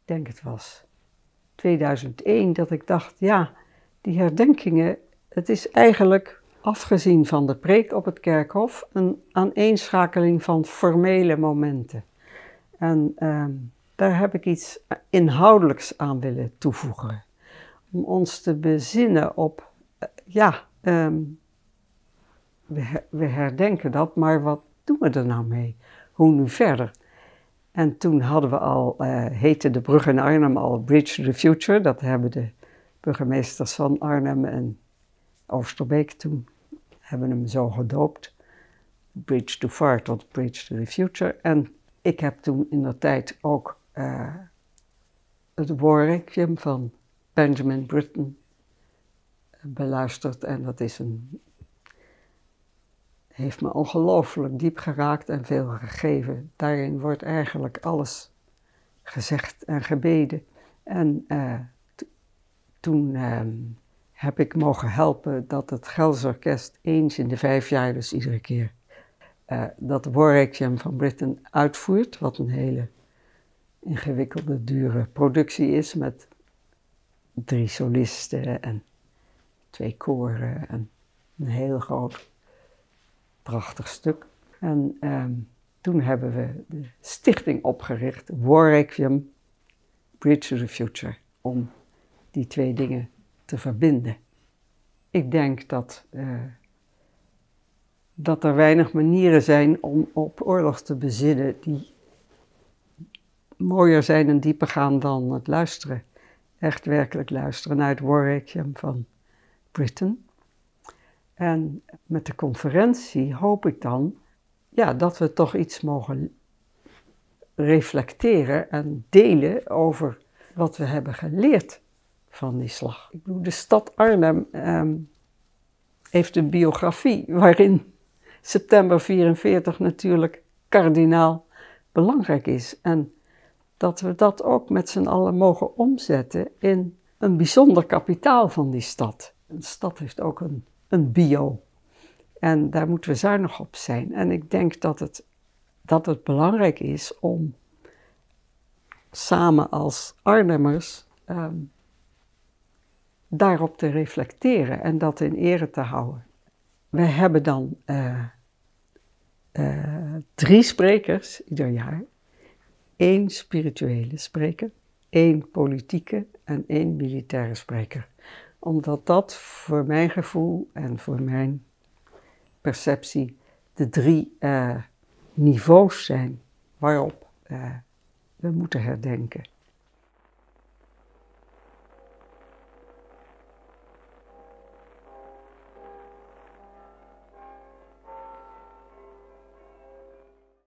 denk het was 2001, dat ik dacht, ja, die herdenkingen, het is eigenlijk, afgezien van de preek op het kerkhof, een aaneenschakeling van formele momenten. En daar heb ik iets inhoudelijks aan willen toevoegen. Om ons te bezinnen op, we herdenken dat, maar wat doen we er nou mee? Hoe nu verder? En toen hadden we al, heette de brug in Arnhem al Bridge to the Future. Dat hebben de burgemeesters van Arnhem en Oosterbeek toen hebben hem zo gedoopt. Bridge too far tot Bridge to the Future. En ik heb toen in de tijd ook het War Requiem van Benjamin Britten beluisterd. En dat heeft me ongelooflijk diep geraakt en veel gegeven. Daarin wordt eigenlijk alles gezegd en gebeden. En toen heb ik mogen helpen dat het Gelderse Orkest eens in de 5 jaar, dus iedere keer, dat War Requiem van Britten uitvoert. Wat een hele ingewikkelde, dure productie is met 3 solisten en 2 koren en een heel groot, prachtig stuk. En toen hebben we de stichting opgericht, War Requiem, Bridge to the Future, om die 2 dingen te verbinden. Ik denk dat er weinig manieren zijn om op oorlog te bezinnen die mooier zijn en dieper gaan dan het luisteren. Echt werkelijk luisteren naar het War Requiem van Britten. En met de conferentie hoop ik dan dat we toch iets mogen reflecteren en delen over wat we hebben geleerd van die slag. Ik bedoel, de stad Arnhem heeft een biografie waarin september 44 natuurlijk kardinaal belangrijk is. En dat we dat ook met z'n allen mogen omzetten in een bijzonder kapitaal van die stad. Een stad heeft ook een bio. En daar moeten we zuinig op zijn. En ik denk dat het belangrijk is om samen als Arnhemmers daarop te reflecteren en dat in ere te houden. We hebben dan 3 sprekers ieder jaar. 1 spirituele spreker, 1 politieke en 1 militaire spreker. Omdat dat voor mijn gevoel en voor mijn perceptie de 3 niveaus zijn waarop we moeten herdenken.